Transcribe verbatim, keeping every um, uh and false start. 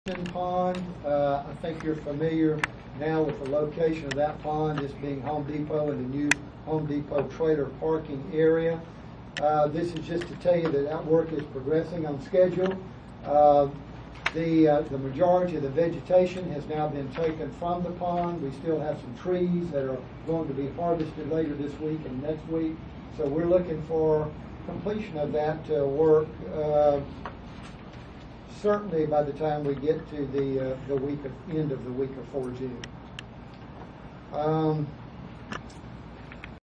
Pond. Uh, I think you're familiar now with the location of that pond, this being Home Depot and the new Home Depot trailer parking area. Uh, this is just to tell you that that work is progressing on schedule. Uh, the, uh, the majority of the vegetation has now been taken from the pond. We still have some trees that are going to be harvested later this week and next week. So we're looking for completion of that uh, work uh, certainly by the time we get to the uh, the week of end of the week of four June. Um,